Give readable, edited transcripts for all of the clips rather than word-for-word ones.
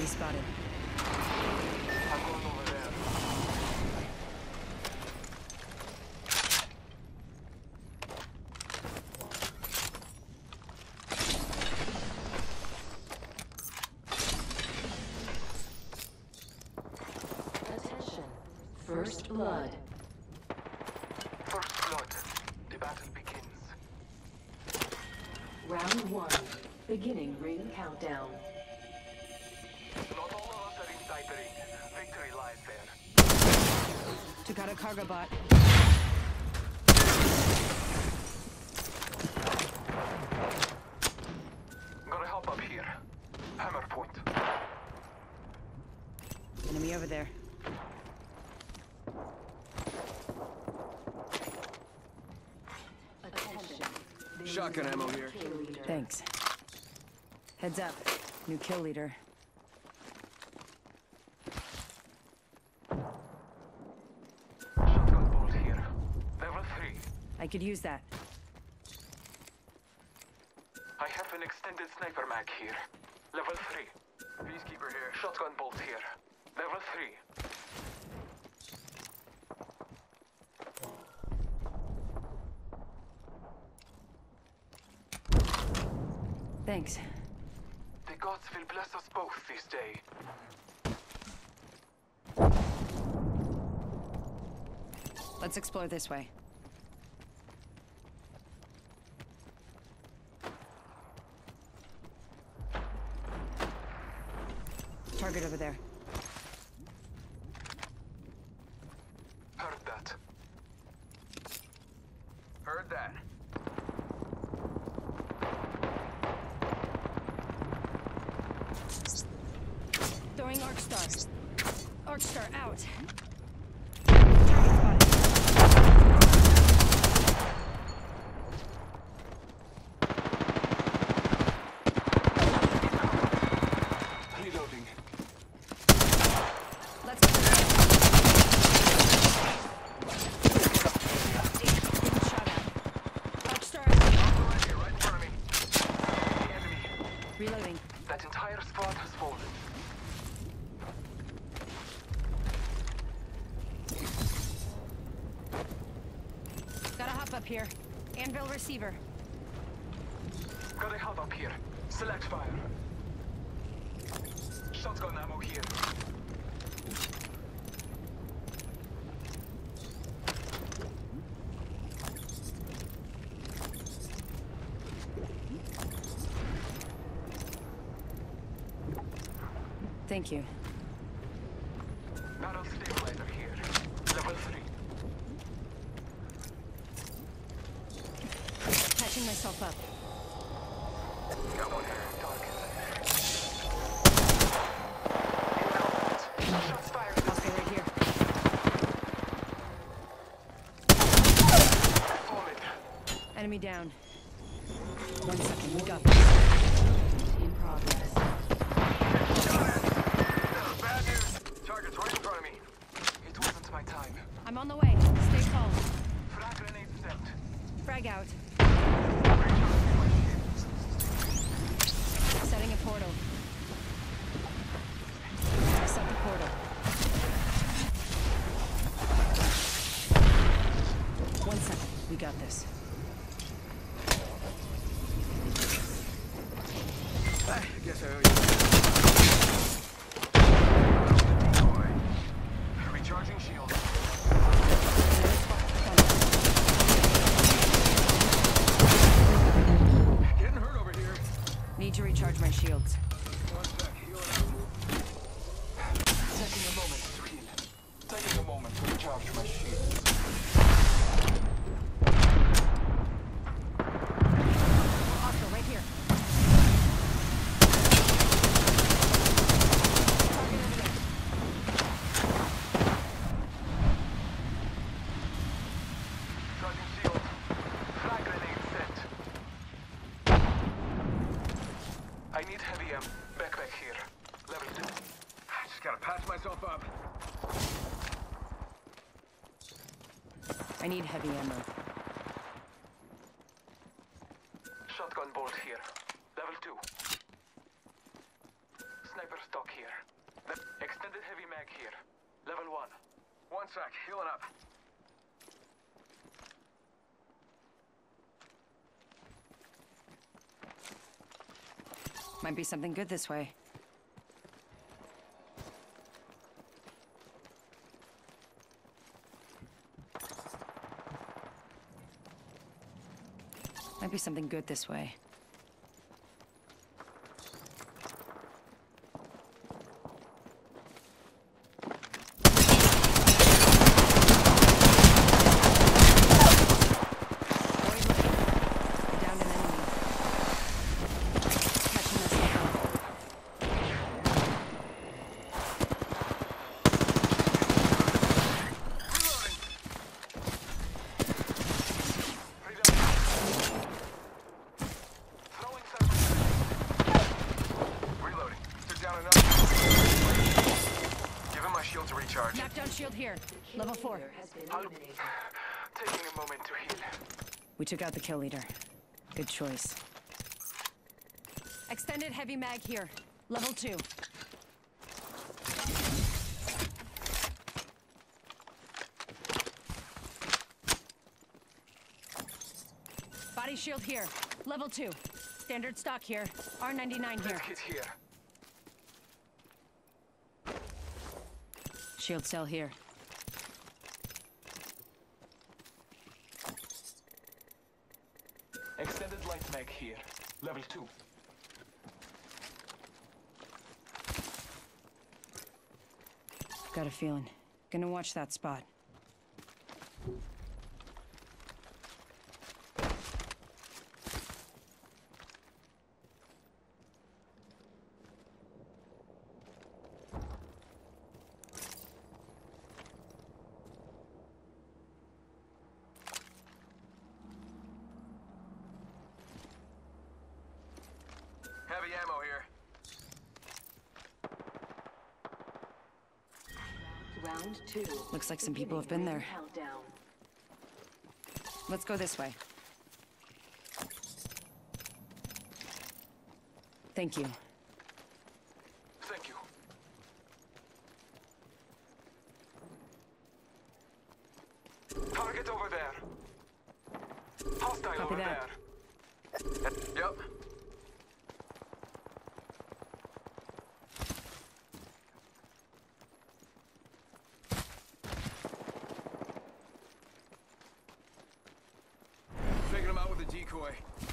Enemy spotted. I'm going over there. Attention. First blood. First blood. The battle begins. Round 1. Beginning ring countdown. Not all of us are inside the ring. Victory lies there. Took out a cargo bot. Gotta help up here. Hammer point. Enemy over there. Attention. Shotgun ammo here. Thanks. Heads up. New kill leader. Shotgun bolt here. Level 3. I could use that. I have an extended sniper mag here. Level 3. Peacekeeper here. Shotgun bolt here. Level 3. Thanks. The gods will bless us both this day. Let's explore this way. Target over there. Heard that. Heard that. Throwing Arcstar. Arcstar out. Target Reloading. spotted. Let's go. Getting shot at. Arcstar out. Right here, right in front of me. The enemy. Reloading. That entire squad has fallen. Gotta hop up here. Anvil receiver. Gotta help up here. Select fire. Shotgun ammo here. Thank you. Barrel stabilizer here. Level 3. Patching myself up. Come on here, target. In combat. Shots fired. Hostile right here. Solid. Enemy down. 1 second, we got this. In progress. Bad news. Target's right in front of me. It wasn't my time. I'm on the way. Stay calm. Frag grenade set. Frag out. Setting a portal. I set the portal. 1 second. We got this. I guess I owe you. Boy. Recharging shield. Getting hurt over here. Need to recharge my shields. One sec, healing up. Taking a moment to heal. Taking a moment to recharge my shield. Hostile right here. Target over there. Charging shield. Frag grenade set. I need heavy ammo. Backpack here. Level 2. Just gotta patch myself up. I need heavy ammo. Shotgun bolt here. Level 2. sniper stock here. Extended heavy mag here. Level 1. 1 sec, healing up. Might be something good this way. Might be something good this way. Down an enemy. Catching us now. Throwing some. Reloading. Took down another. Give him my shield to recharge. Knockdown shield here. Level 4. Leader has been eliminated. Taking a moment to heal. We took out the kill leader. Good choice. Extended heavy mag here. Level 2. Body shield here. Level 2. Standard stock here. R99 here. Kit here. Shield cell here. Extended light mag here. Level 2. Got a feeling. Gonna watch that spot. Heavy ammo here. Round 2. Looks like some people have been there. Countdown. Let's go this way. Thank you. Thank you. Target over there. Hostile Copy over that. there. Yep. Taking him out with a decoy.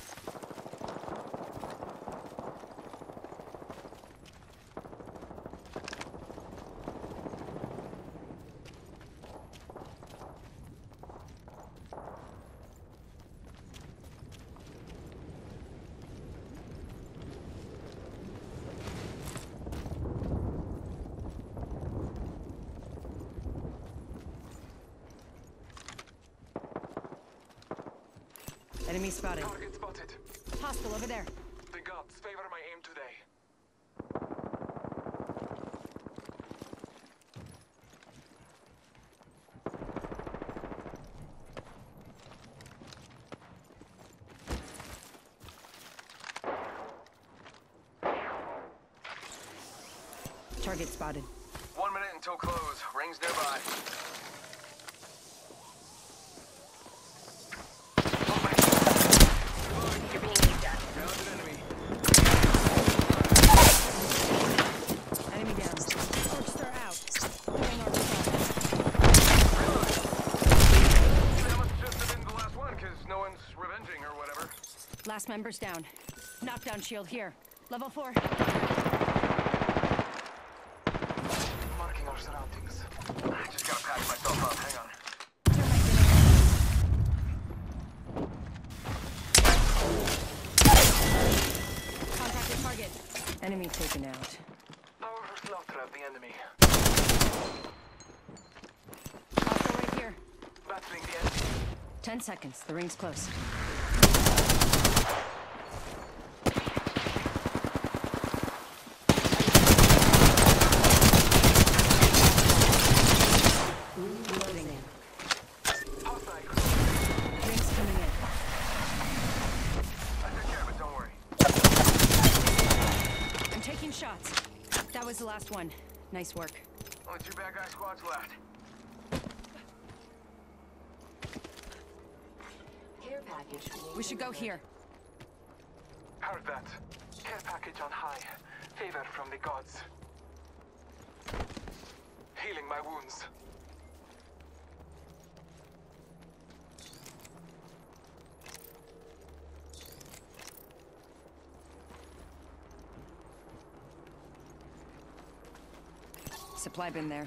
Enemy spotted. Target spotted. Hostile over there. The gods favor my aim today. Target spotted. 1 minute until close. Rings nearby. Downed an enemy. Enemy down. Torch star out. Doing our recon. That must just have been the last one, because no one's revenging or whatever. Last member's down. Knockdown shield here. Level 4. Marking our surroundings. I just gotta patch myself up. Hang on. Contacted target. Enemy taken out. Powerful slaughter of the enemy. Hostile right here. Battling the enemy. 10 seconds. The ring's close. Loading in. Hostile. Ring's coming in. I took care of it, don't worry. I'm taking shots. was the last one. Nice work. Only 2 bad guy squads left. Care package. We should go here. Heard that. Care package on high. Favor from the gods. Healing my wounds. Supply bin there.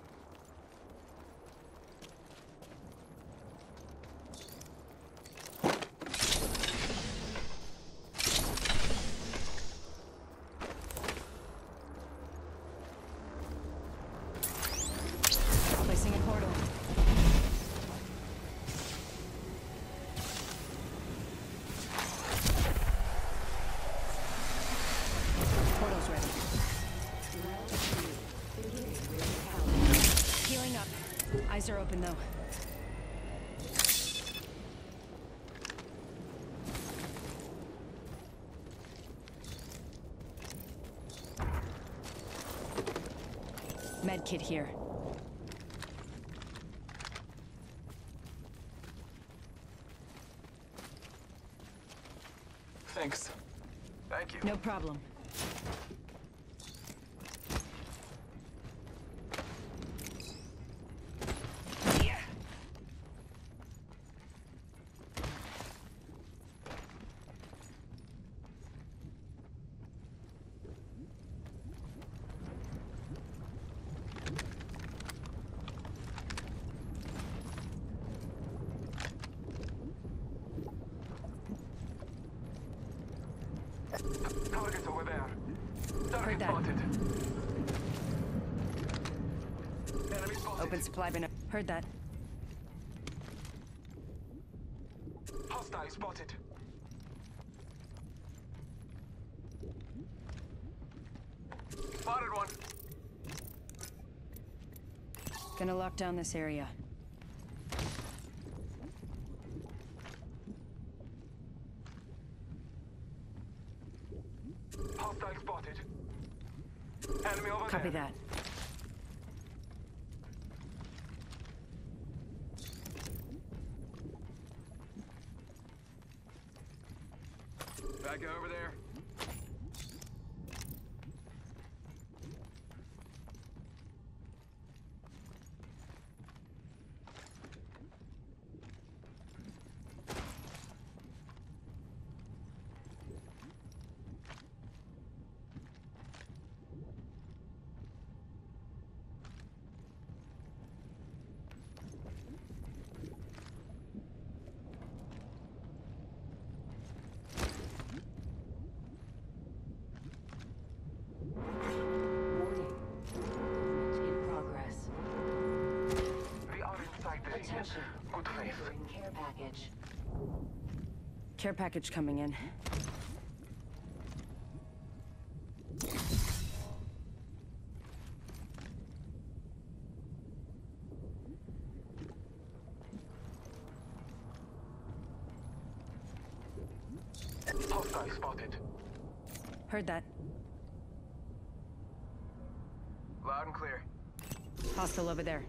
Placing a portal. Portal's ready. Healing up. Eyes are open though. Med kit here. Thanks. Thank you. No problem. Target over there. Target Heard that. spotted. Enemy spotted. Open supply bin. Heard that. Hostile spotted. Spotted one. Gonna lock down this area. Hostile spotted. Enemy over Copy there. that. Bad guy over there. Warning. Movement in progress. We are inside the region. Attention. Good faith. Delivering care package. Care package coming in. Hostile spotted. Heard that. Loud and clear. Hostile over there.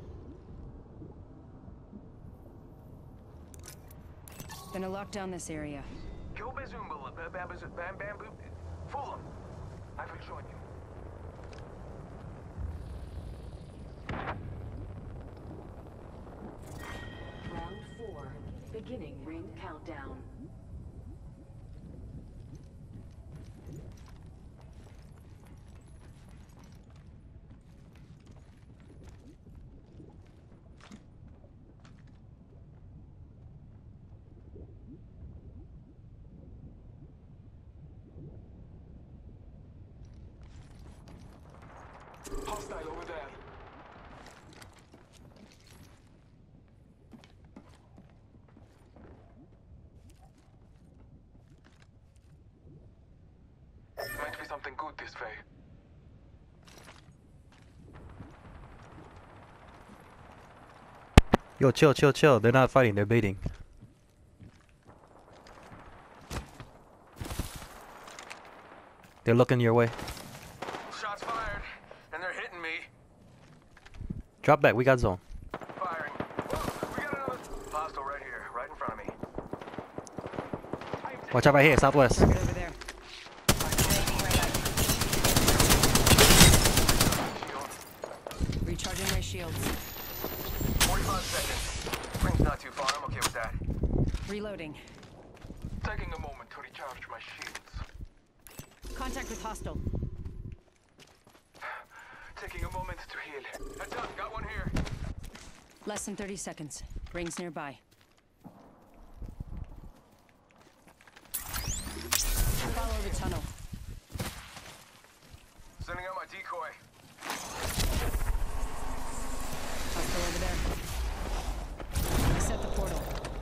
Gonna lock down this area. Kill Bazumba, bam bam boom. Fool him. I will join you. Round 4. Beginning ring countdown. Hostile over there. Might be something good this way. Yo, chill, chill, chill. They're not fighting, they're baiting. They're looking your way. Shots fired. Drop back. We got zone. Firing. Whoa, we got another hostile right here, right in front of me. Watch out right here, southwest. Target over there. Recharging my shields. 45 seconds. Ring's not too far. I'm okay with that. Reloading. Taking a moment to recharge my shields. Contact with hostile. Taking a moment to heal. Heads up, got one here. Less than 30 seconds. Rings nearby. Follow the tunnel. Sending out my decoy. Hostile over there. Set the portal.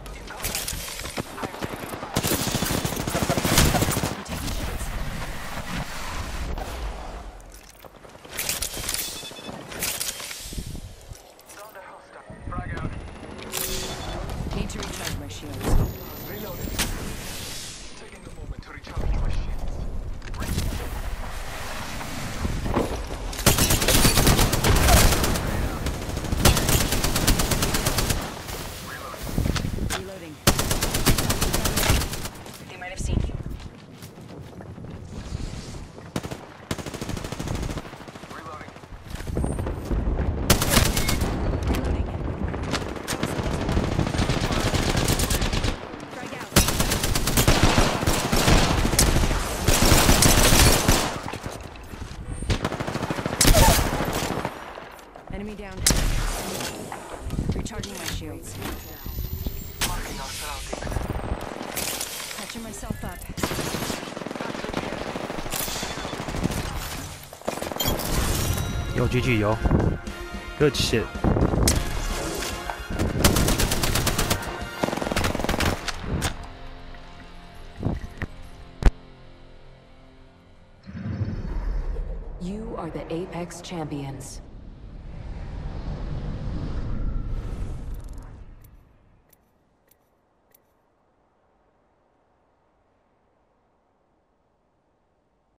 I'm taking shots. Found a hostile. Frag out. Need to recharge my shields. Reloading. Taking a moment to recharge my shields. Reloading. They might have seen you. Reloading. Reloading. Frag out. Enemy down. Recharging my shields. Marking our surroundings. Catching myself up. Yo, GG, yo. Good shit. You are the Apex Champions.